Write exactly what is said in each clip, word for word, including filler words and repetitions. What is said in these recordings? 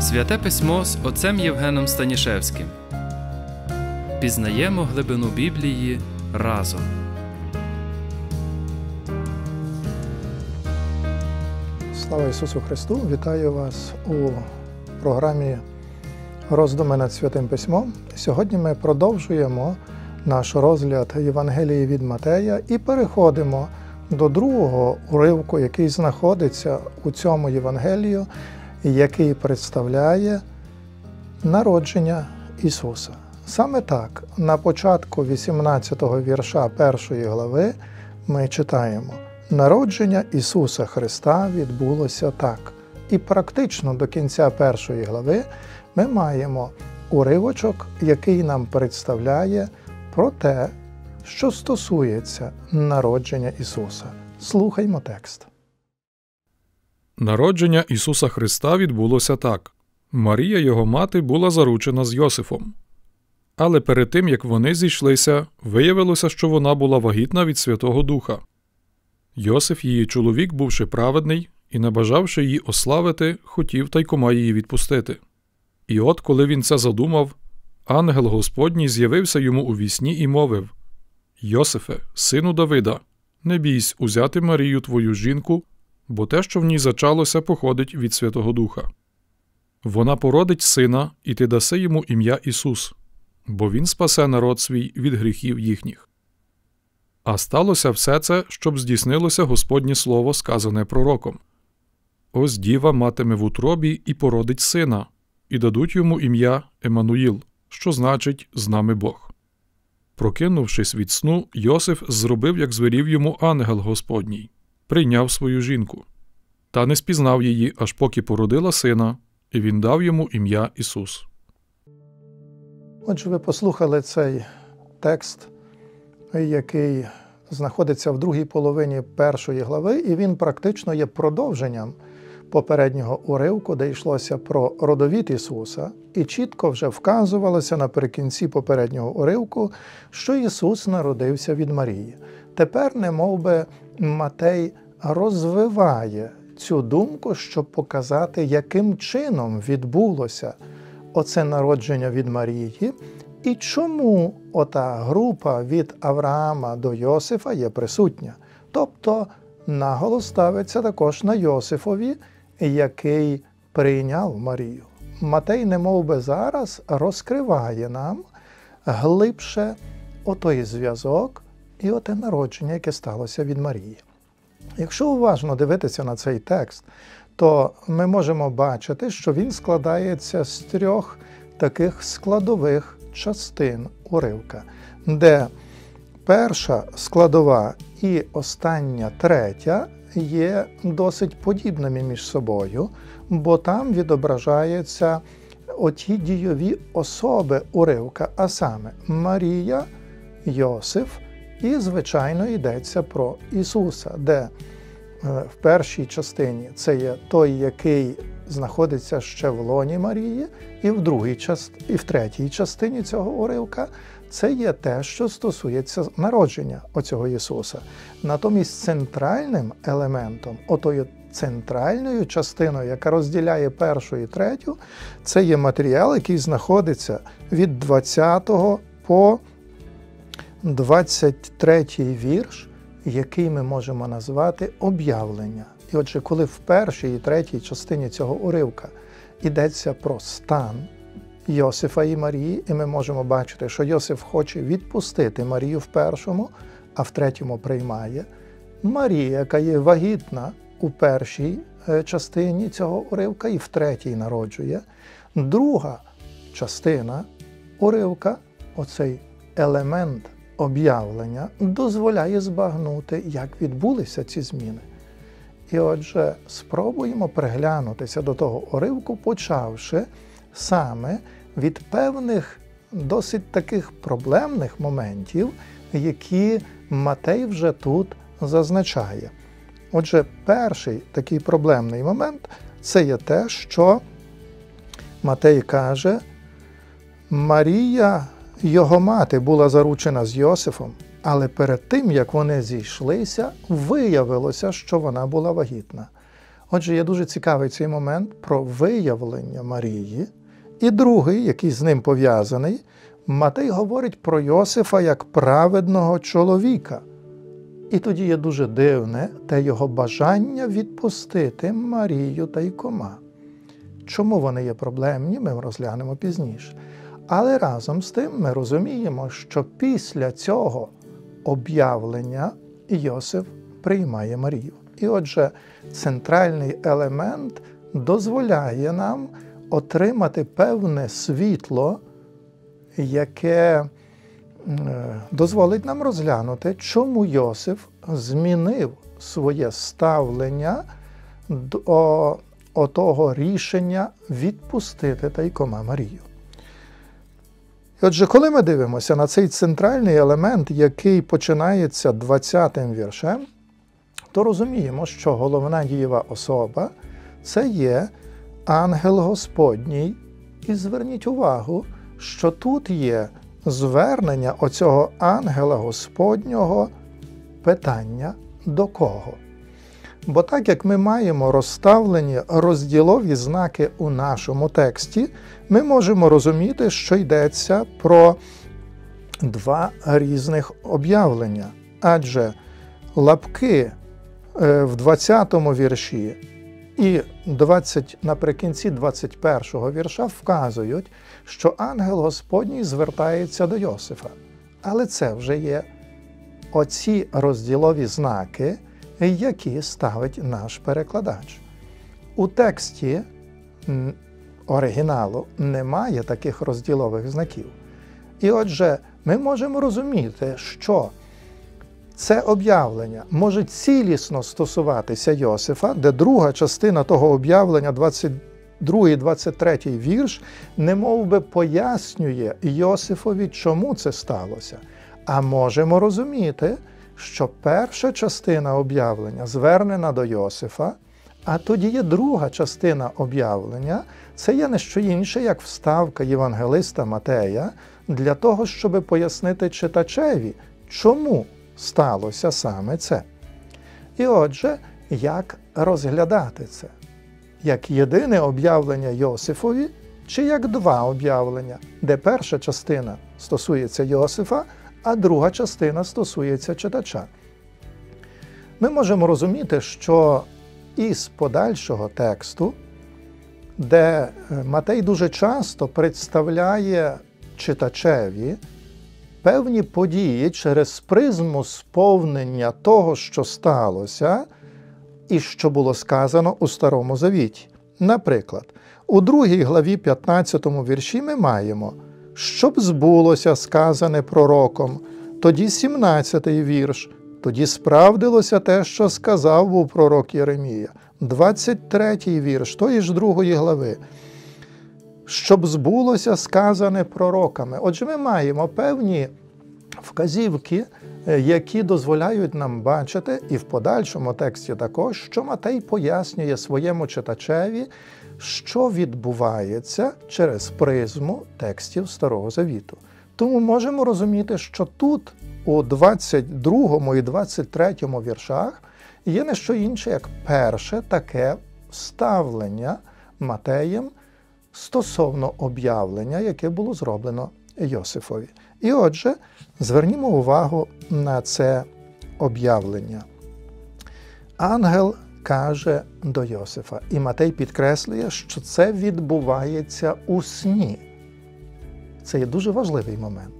Святе Письмо з отцем Євгеном Станішевським. Пізнаємо глибину Біблії разом. Слава Ісусу Христу! Вітаю вас у програмі «Роздуми над Святим Письмом». Сьогодні ми продовжуємо наш розгляд Євангелії від Матея і переходимо до другого уривку, який знаходиться у цьому Євангелію, який представляє народження Ісуса. Саме так, на початку вісімнадцятого вірша першої глави ми читаємо: «Народження Ісуса Христа відбулося так». І практично до кінця першої глави ми маємо уривочок, який нам представляє про те, що стосується народження Ісуса. Слухаймо текст. Народження Ісуса Христа відбулося так. Марія, його мати, була заручена з Йосифом. Але перед тим, як вони зійшлися, виявилося, що вона була вагітна від Святого Духа. Йосиф, її чоловік, бувши праведний і не бажавши її ославити, хотів тайкома її відпустити. І от, коли він це задумав, ангел Господній з'явився йому у вісні і мовив: «Йосифе, сину Давида, не бійсь узяти Марію твою жінку, бо те, що в ній зачалося, походить від Святого Духа. Вона породить сина, і ти даси йому ім'я Ісус, бо він спасе народ свій від гріхів їхніх». А сталося все це, щоб здійснилося Господнє слово, сказане пророком: «Ось діва матиме в утробі і породить сина, і дадуть йому ім'я Еммануїл, що значить «з нами Бог». Прокинувшись від сну, Йосиф зробив, як звелів йому ангел Господній, прийняв свою жінку. Та не спізнав її, аж поки породила сина, і він дав йому ім'я Ісус. Отже, ви послухали цей текст, який знаходиться в другій половині першої глави, і він практично є продовженням попереднього уривку, де йшлося про родовід Ісуса, і чітко вже вказувалося наприкінці попереднього уривку, що Ісус народився від Марії. Тепер немовби Матей розвиває цю думку, щоб показати, яким чином відбулося оце народження від Марії, і чому ота група від Авраама до Йосифа є присутня. Тобто наголос ставиться також на Йосифові, який прийняв Марію. Матей немовби зараз розкриває нам глибше отой зв'язок і оте народження, яке сталося від Марії. Якщо уважно дивитися на цей текст, то ми можемо бачити, що він складається з трьох таких складових частин уривка, де перша складова і остання третя є досить подібними між собою, бо там відображаються оті дійові особи уривка, а саме Марія, Йосиф і, звичайно, йдеться про Ісуса, де в першій частині це є той, який знаходиться ще в лоні Марії, і в другій част... і в третій частині цього уривка це є те, що стосується народження оцього Ісуса. Натомість центральним елементом, отою центральною частиною, яка розділяє першу і третю, це є матеріал, який знаходиться від двадцятого по двадцять третій вірш, який ми можемо назвати об'явлення. І отже, коли в першій і третій частині цього уривка йдеться про стан Йосифа і Марії, і ми можемо бачити, що Йосиф хоче відпустити Марію в першому, а в третьому приймає. Марія, яка є вагітна у першій частині цього уривка і в третій народжує. Друга частина уривка, оцей елемент об'явлення, дозволяє збагнути, як відбулися ці зміни. І отже, спробуємо приглянутися до того уривку, почавши саме від певних досить таких проблемних моментів, які Матей вже тут зазначає. Отже, перший такий проблемний момент – це є те, що Матей каже: Марія, його мати, була заручена з Йосифом, але перед тим, як вони зійшлися, виявилося, що вона була вагітна. Отже, є дуже цікавий цей момент про виявлення Марії. І другий, який з ним пов'язаний, Матей говорить про Йосифа як праведного чоловіка. І тоді є дуже дивне те його бажання відпустити Марію та Ікома. Чому вони є проблемні, ми розглянемо пізніше. Але разом з тим ми розуміємо, що після цього об'явлення Йосиф приймає Марію. І отже, центральний елемент дозволяє нам отримати певне світло, яке дозволить нам розглянути, чому Йосиф змінив своє ставлення до того рішення відпустити Тайкома Марію. І отже, коли ми дивимося на цей центральний елемент, який починається двадцятим віршем, то розуміємо, що головна дієва особа – це є ангел Господній. І зверніть увагу, що тут є звернення оцього ангела Господнього питання до кого. Бо так як ми маємо розставлені розділові знаки у нашому тексті, ми можемо розуміти, що йдеться про два різних об'явлення. Адже лапки в двадцятому вірші і двадцять, наприкінці двадцять першого вірша вказують, що ангел Господній звертається до Йосифа. Але це вже є оці розділові знаки, які ставить наш перекладач. У тексті оригіналу немає таких розділових знаків. І отже, ми можемо розуміти, що це об'явлення може цілісно стосуватися Йосифа, де друга частина того об'явлення, двадцять другий двадцять третій вірш, немов би пояснює Йосифові, чому це сталося. А можемо розуміти, що перша частина об'явлення звернена до Йосифа, а тоді є друга частина об'явлення, це є не що інше, як вставка євангелиста Матея для того, щоб пояснити читачеві, чому сталося саме це. І отже, як розглядати це? Як єдине об'явлення Йосифові, чи як два об'явлення, де перша частина стосується Йосифа, а друга частина стосується читача. Ми можемо розуміти, що із подальшого тексту, де Матей дуже часто представляє читачеві певні події через призму сповнення того, що сталося, і що було сказано у Старому Завіті. Наприклад, у другій главі п'ятнадцятому вірші ми маємо «Щоб збулося сказане пророком», тоді сімнадцятий вірш, «Тоді справдилося те, що сказав був пророк Єремія», двадцять третій вірш тої ж другої глави, «Щоб збулося сказане пророками». Отже, ми маємо певні вказівки, які дозволяють нам бачити, і в подальшому тексті також, що Матей пояснює своєму читачеві, що відбувається через призму текстів Старого Завіту. Тому можемо розуміти, що тут, у двадцять другому і двадцять третьому віршах, є не що інше, як перше таке ставлення Матеєм стосовно об'явлення, яке було зроблено Йосифові. І отже, звернімо увагу на це об'явлення. Ангел каже до Йосифа, і Матей підкреслює, що це відбувається у сні. Це є дуже важливий момент.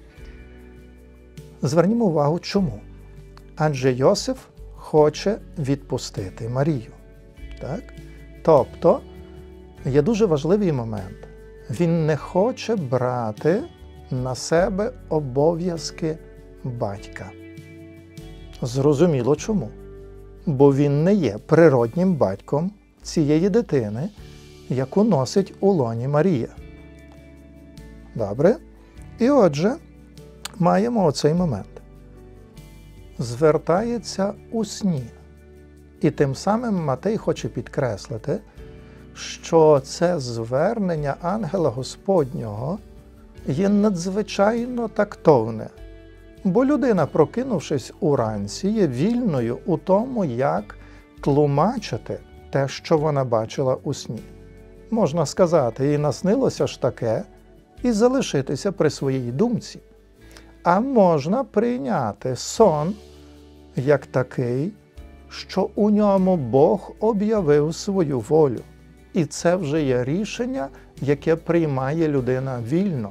Звернімо увагу, чому. Адже Йосиф хоче відпустити Марію. Так? Тобто, є дуже важливий момент. Він не хоче брати на себе обов'язки батька. Зрозуміло чому. Бо він не є природнім батьком цієї дитини, яку носить у лоні Марія. Добре? І отже, маємо оцей момент. Звертається у сні. І тим самим Матей хоче підкреслити, що це звернення ангела Господнього є надзвичайно тактовне. Бо людина, прокинувшись уранці, є вільною у тому, як тлумачити те, що вона бачила у сні. Можна сказати, їй наснилося ж таке, і залишитися при своїй думці. А можна прийняти сон як такий, що у ньому Бог об'явив свою волю. І це вже є рішення, яке приймає людина вільно.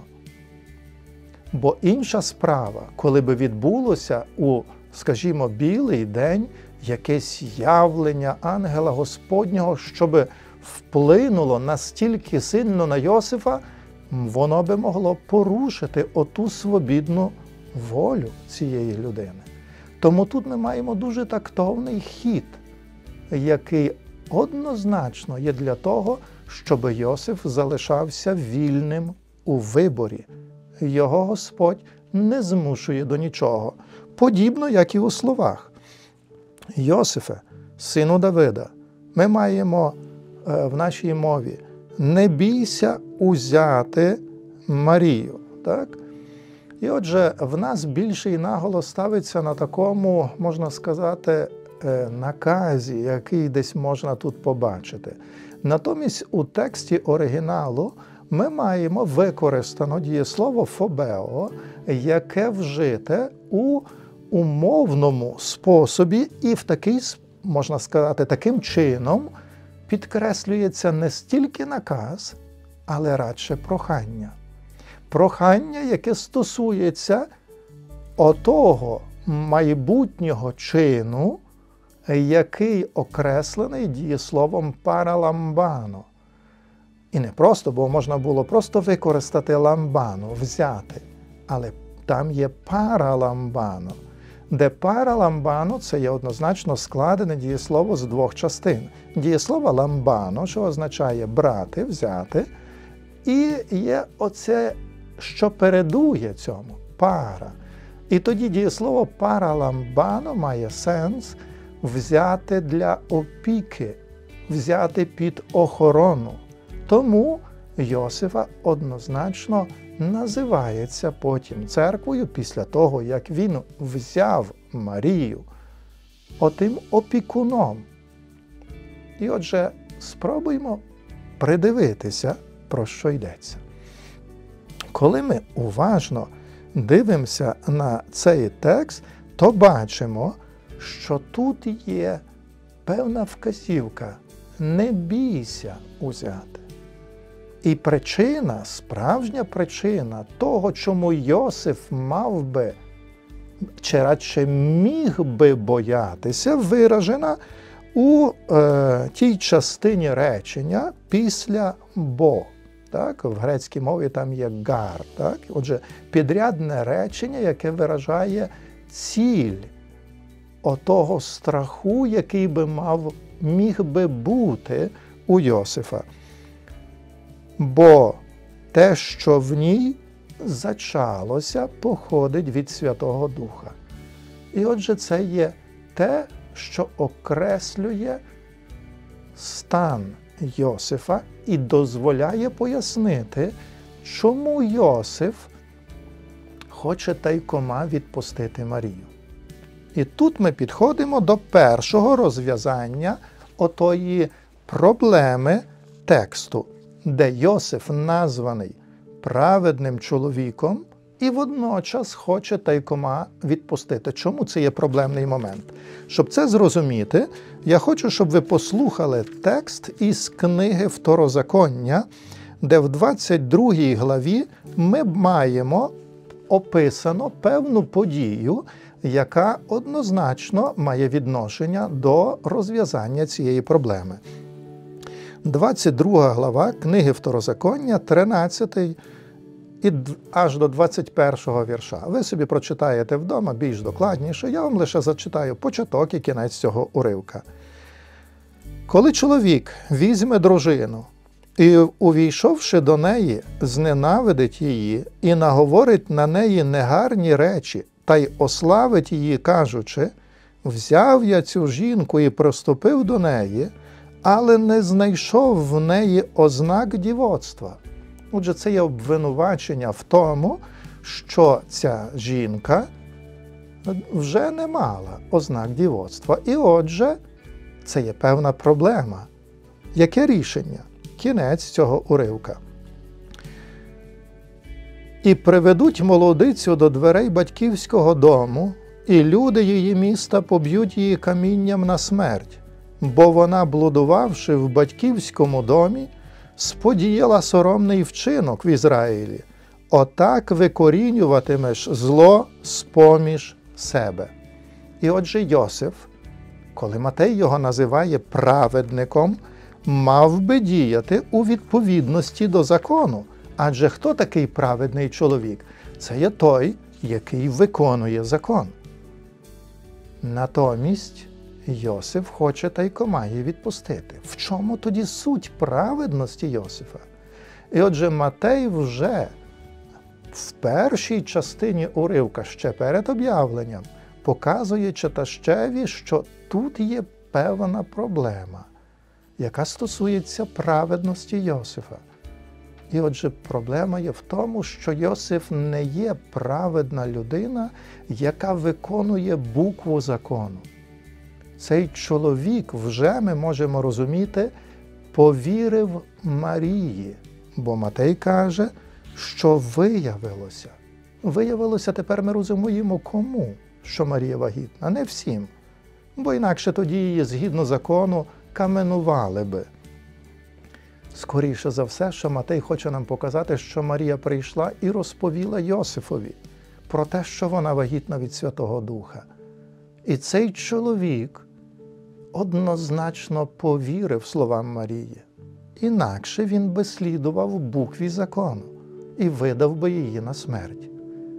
Бо інша справа, коли би відбулося у, скажімо, білий день якесь явлення ангела Господнього, щоб вплинуло настільки сильно на Йосифа, воно би могло порушити оту свобідну волю цієї людини. Тому тут ми маємо дуже тактовний хід, який однозначно є для того, щоб Йосиф залишався вільним у виборі. Його Господь не змушує до нічого, подібно, як і у словах. Йосифе, сину Давида, ми маємо е, в нашій мові «не бійся узяти Марію». Так? І отже, в нас більший наголос ставиться на такому, можна сказати, е, наказі, який десь можна тут побачити. Натомість у тексті оригіналу ми маємо використано дієслово «фобео», яке вжите у умовному способі і в такий, можна сказати, таким чином підкреслюється не стільки наказ, але радше прохання. Прохання, яке стосується отого майбутнього чину, який окреслений дієсловом «параламбано». І не просто, бо можна було просто використати ламбану, взяти, але там є параламбано, де параламбано – це є однозначно складене дієслово з двох частин. Дієслово ламбано, що означає брати, взяти, і є оце, що передує цьому, пара. І тоді дієслово параламбано має сенс взяти для опіки, взяти під охорону. Тому Йосифа однозначно називається потім церквою після того, як він взяв Марію отим опікуном. І отже, спробуємо придивитися, про що йдеться. Коли ми уважно дивимося на цей текст, то бачимо, що тут є певна вказівка «не бійся узяти». І причина, справжня причина того, чому Йосиф мав би, чи радше міг би боятися, виражена у е, тій частині речення після «бо». Так? В грецькій мові там є «гар». Так? Отже, підрядне речення, яке виражає ціль отого страху, який би мав, міг би бути у Йосифа. Бо те, що в ній зачалося, походить від Святого Духа. І отже, це є те, що окреслює стан Йосифа і дозволяє пояснити, чому Йосиф хоче тайкома відпустити Марію. І тут ми підходимо до першого розв'язання отої проблеми тексту, де Йосиф названий праведним чоловіком і водночас хоче тайкома відпустити. Чому це є проблемний момент? Щоб це зрозуміти, я хочу, щоб ви послухали текст із книги Второзаконня, де в двадцять другій главі ми маємо описано певну подію, яка однозначно має відношення до розв'язання цієї проблеми. двадцять друга глава книги Второзаконня, тринадцятий і аж до двадцять першого вірша. Ви собі прочитаєте вдома більш докладніше, я вам лише зачитаю початок і кінець цього уривка. «Коли чоловік візьме дружину і, увійшовши до неї, зненавидить її і наговорить на неї негарні речі, та й ославить її, кажучи, взяв я цю жінку і приступив до неї, але не знайшов в неї ознак дівоцтва». Отже, це є обвинувачення в тому, що ця жінка вже не мала ознак дівоцтва. І отже, Це є певна проблема. Яке рішення? Кінець цього уривка. «І приведуть молодицю до дверей батьківського дому, і люди її міста поб'ють її камінням на смерть, бо вона, блудувавши в батьківському домі, сподіяла соромний вчинок в Ізраїлі. Отак викорінюватимеш зло з-поміж себе». І отже Йосиф, коли Матей його називає праведником, мав би діяти у відповідності до закону. Адже хто такий праведний чоловік? Це є той, який виконує закон. Натомість Йосиф хоче тайкомає відпустити. В чому тоді суть праведності Йосифа? І отже Матей вже в першій частині уривка, ще перед об'явленням, показує читачеві, що тут є певна проблема, яка стосується праведності Йосифа. І отже, проблема є в тому, що Йосиф не є праведна людина, яка виконує букву закону. Цей чоловік, вже ми можемо розуміти, повірив Марії, бо Матей каже, що виявилося. Виявилося, тепер ми розуміємо кому, що Марія вагітна, не всім, бо інакше тоді її, згідно закону, каменували би. Скоріше за все, що Матей хоче нам показати, що Марія прийшла і розповіла Йосифові про те, що вона вагітна від Святого Духа. І цей чоловік однозначно повірив словам Марії. Інакше він би слідував букві закону і видав би її на смерть.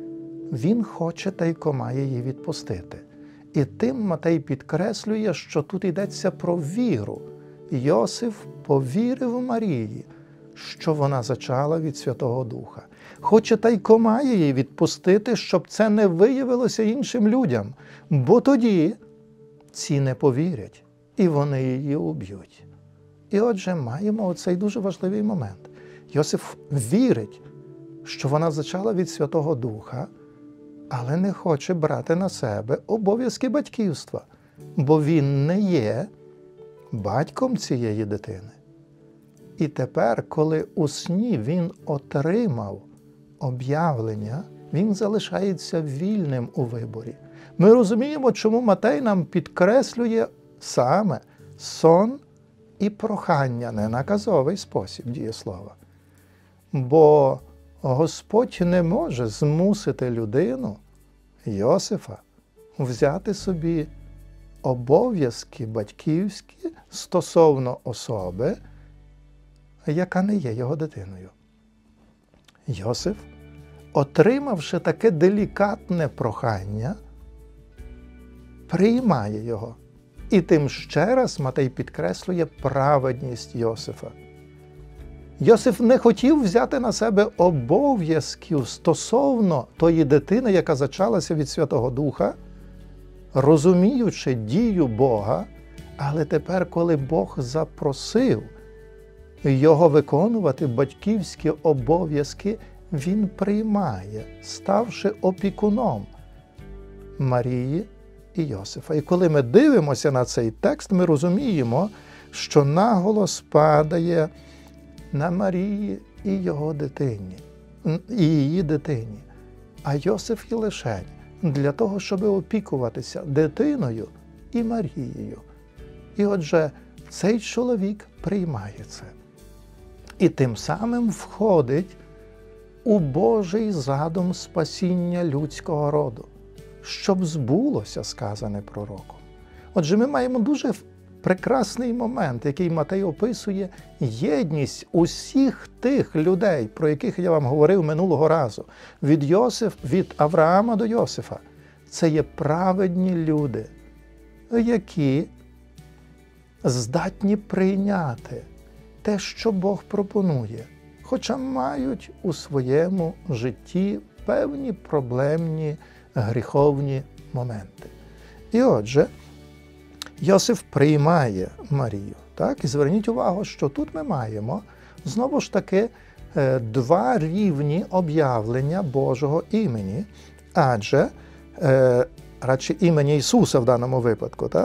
Він хоче тайкома її відпустити. І тим Матей підкреслює, що тут йдеться про віру. Йосиф повірив Марії, що вона зачала від Святого Духа. Хоче тайкома її відпустити, щоб це не виявилося іншим людям, бо тоді ці не повірять, і вони її уб'ють. І отже, маємо оцей дуже важливий момент. Йосиф вірить, що вона зачала від Святого Духа, але не хоче брати на себе обов'язки батьківства, бо він не є батьком цієї дитини. І тепер, коли у сні він отримав об'явлення, він залишається вільним у виборі. Ми розуміємо, чому Матей нам підкреслює саме сон і прохання, не наказовий спосіб дієслова. Бо Господь не може змусити людину, Йосифа, взяти собі обов'язки батьківські стосовно особи, яка не є його дитиною. Йосиф, отримавши таке делікатне прохання, приймає його. І тим ще раз Матей підкреслює праведність Йосифа. Йосиф не хотів взяти на себе обов'язків стосовно тої дитини, яка зачалася від Святого Духа, розуміючи дію Бога, але тепер, коли Бог запросив його виконувати батьківські обов'язки, він приймає, ставши опікуном Марії і Йосифа. І коли ми дивимося на цей текст, ми розуміємо, що наголос падає на Марії і його дитині, і її дитині, а Йосиф є лишень для того, щоб опікуватися дитиною і Марією. І отже, цей чоловік приймає це. І тим самим входить у Божий задум спасіння людського роду, щоб збулося сказане пророком. Отже, ми маємо дуже прекрасний момент, який Матей описує єдність усіх тих людей, про яких я вам говорив минулого разу, від Йосиф, від Авраама до Йосифа. Це є праведні люди, які здатні прийняти те, що Бог пропонує, хоча мають у своєму житті певні проблемні, гріховні моменти. І отже, Йосиф приймає Марію. Так? І зверніть увагу, що тут ми маємо, знову ж таки, два рівні об'явлення Божого імені, адже, радше імені Ісуса в даному випадку, так?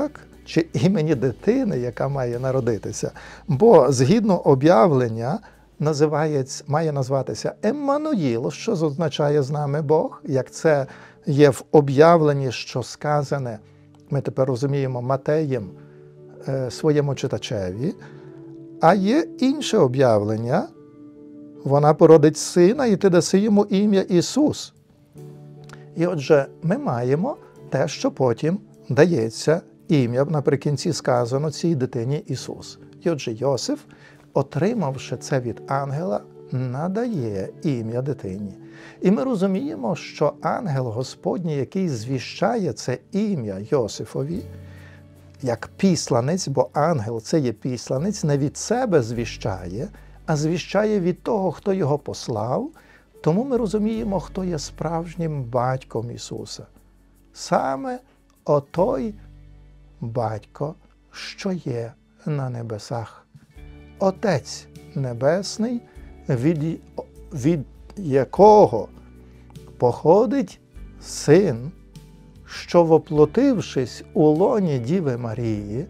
чи імені дитини, яка має народитися. Бо згідно об'явлення називається, має назватися Еммануїл, що означає «з нами Бог», як це є в об'явленні, що сказане, ми тепер розуміємо, Матеєм е, своєму читачеві. А є інше об'явлення, вона породить сина, і ти даси йому ім'я Ісус. І отже, ми маємо те, що потім дається ім'я, наприкінці сказано цій дитині Ісус. І отже, Йосиф, отримавши це від ангела, надає ім'я дитині. І ми розуміємо, що ангел Господній, який звіщає це ім'я Йосифові, як післанець, бо ангел – це є післанець, не від себе звіщає, а звіщає від того, хто його послав, тому ми розуміємо, хто є справжнім батьком Ісуса. Саме отой батько, що є на небесах. Отець Небесний, від, від якого походить Син, що, воплотившись у лоні Діви Марії,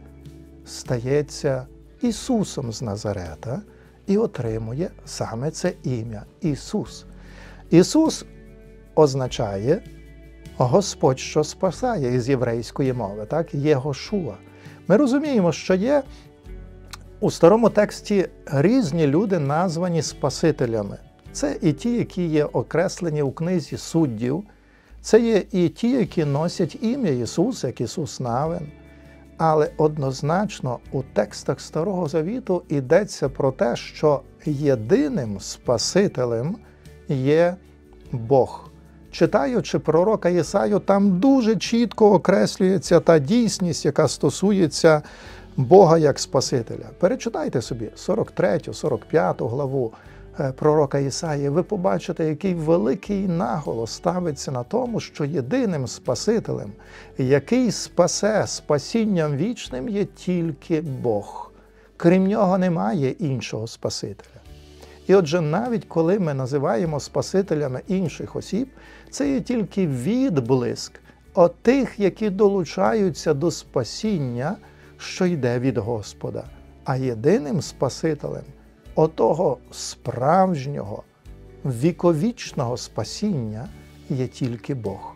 стається Ісусом з Назарета і отримує саме це ім'я Ісус. Ісус означає Господь, що спасає із єврейської мови, так? Єгошуа. Ми розуміємо, що є у старому тексті різні люди, названі Спасителями. Це і ті, які є окреслені у книзі суддів, це є і ті, які носять ім'я Ісус, як Ісус Навин. Але однозначно у текстах Старого Завіту йдеться про те, що єдиним Спасителем є Бог. Читаючи пророка Єсаю, там дуже чітко окреслюється та дійсність, яка стосується Бога як Спасителя. Перечитайте собі сорок третю, сорок п'яту главу пророка Ісаї, ви побачите, який великий наголос ставиться на тому, що єдиним Спасителем, який спасе спасінням вічним, є тільки Бог. Крім нього немає іншого Спасителя. І отже, навіть коли ми називаємо Спасителями інших осіб, це є тільки відблиск отих, які долучаються до спасіння, що йде від Господа. А єдиним Спасителем отого справжнього, віковічного спасіння є тільки Бог.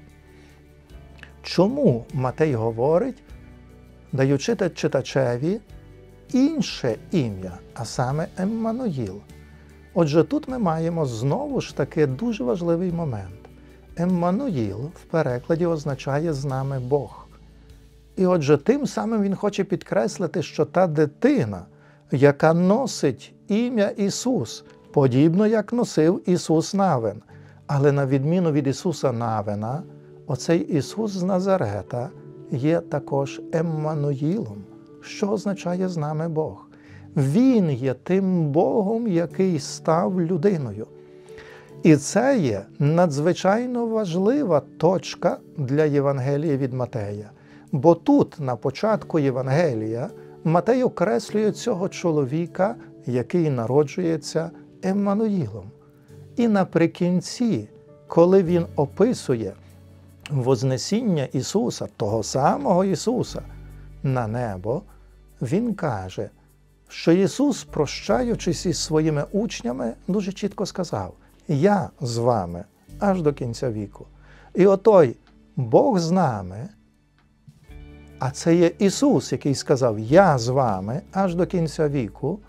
Чому Матей говорить, даючи читачеві інше ім'я, а саме Еммануїл? Отже, тут ми маємо знову ж таки дуже важливий момент. Еммануїл в перекладі означає «з нами Бог». І отже, тим самим він хоче підкреслити, що та дитина, яка носить ім'я Ісус, подібно як носив Ісус Навин. Але на відміну від Ісуса Навина, оцей Ісус з Назарета є також Еммануїлом, що означає «з нами Бог». Він є тим Богом, який став людиною. І це є надзвичайно важлива точка для Євангелія від Матея. Бо тут, на початку Євангелія, Матей окреслює цього чоловіка, який народжується Еммануїлом. І наприкінці, коли він описує вознесіння Ісуса, того самого Ісуса, на небо, він каже, що Ісус, прощаючись із своїми учнями, дуже чітко сказав: «Я з вами аж до кінця віку». І отой Бог з нами, а це є Ісус, який сказав «Я з вами аж до кінця віку»,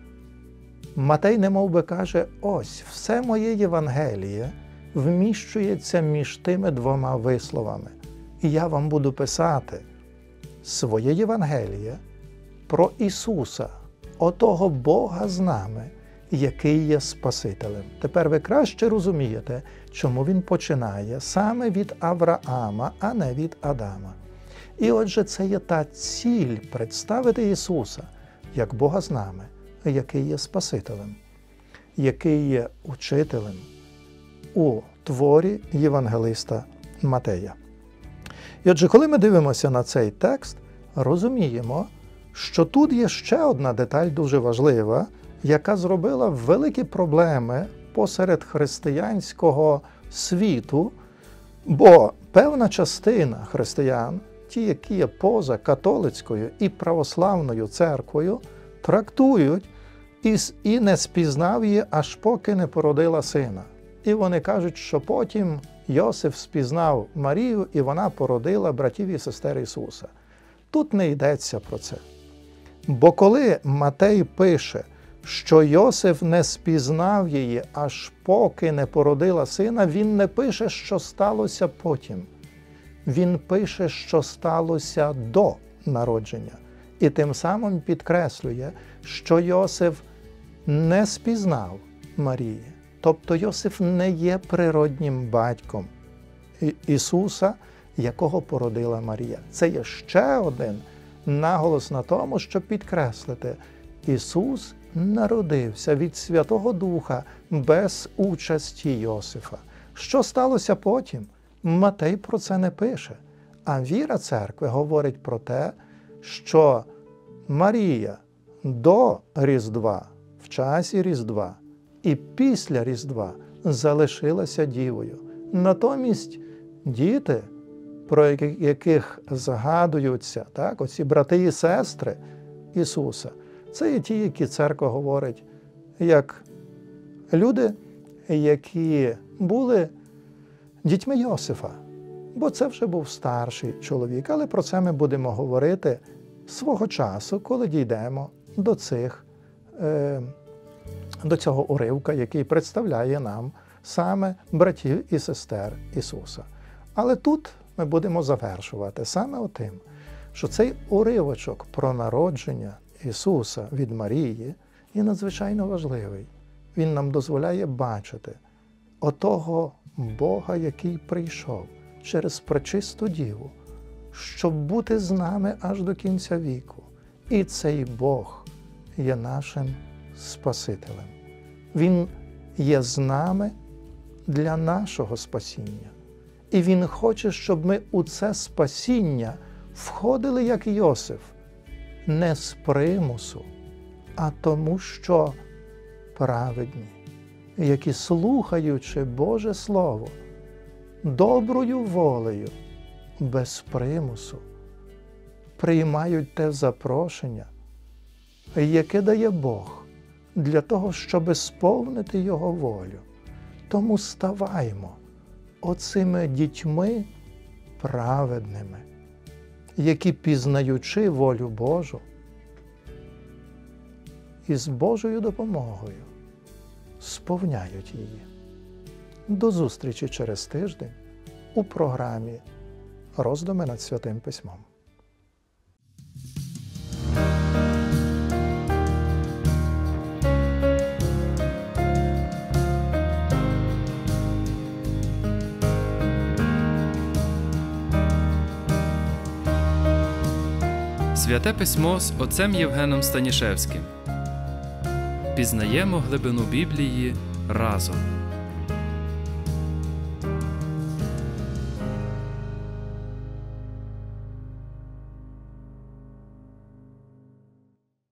Матей немов би каже: ось, все моє Євангеліє вміщується між тими двома висловами. І я вам буду писати своє Євангеліє про Ісуса, отого Бога з нами, який є Спасителем. Тепер ви краще розумієте, чому він починає саме від Авраама, а не від Адама. І отже, це є та ціль представити Ісуса як Бога з нами, який є Спасителем, який є учителем у творі євангелиста Матея. І отже, коли ми дивимося на цей текст, розуміємо, що тут є ще одна деталь дуже важлива, яка зробила великі проблеми посеред християнського світу, бо певна частина християн, ті, які є поза католицькою і православною церквою, трактують і, і не спізнав її, аж поки не породила сина. І вони кажуть, що потім Йосиф спізнав Марію, і вона породила братів і сестер Ісуса. Тут не йдеться про це. Бо коли Матей пише, що Йосиф не спізнав її, аж поки не породила сина, він не пише, що сталося потім. Він пише, що сталося до народження. І тим самим підкреслює, що Йосиф не спізнав Марії. Тобто Йосиф не є природнім батьком Ісуса, якого породила Марія. Це є ще один наголос на тому, щоб підкреслити, Ісус народився від Святого Духа без участі Йосифа. Що сталося потім? Матей про це не пише. А віра церкви говорить про те, що Марія до Різдва, в часі Різдва і після Різдва залишилася дівою. Натомість діти, про яких згадуються, так, оці брати і сестри Ісуса, це є ті, які церква говорить, як люди, які були дітьми Йосифа. Бо це вже був старший чоловік, але про це ми будемо говорити свого часу, коли дійдемо до цих, е, до цього уривка, який представляє нам саме братів і сестер Ісуса. Але тут ми будемо завершувати саме отим, що цей уривочок про народження Ісуса від Марії є надзвичайно важливий. Він нам дозволяє бачити отого Бога, який прийшов через пречисту Діву, щоб бути з нами аж до кінця віку. І цей Бог є нашим Спасителем. Він є з нами для нашого спасіння. І Він хоче, щоб ми у це спасіння входили, як Йосиф, не з примусу, а тому, що праведні, які, слухаючи Боже Слово, доброю волею, без примусу, приймають те запрошення, яке дає Бог для того, щоб сповнити Його волю. Тому ставаймо оцими дітьми праведними, які, пізнаючи волю Божу, і з Божою допомогою сповняють її. До зустрічі через тиждень у програмі «Роздуми над Святим Письмом». Святе Письмо з отцем Євгеном Станішевським. Пізнаємо глибину Біблії разом.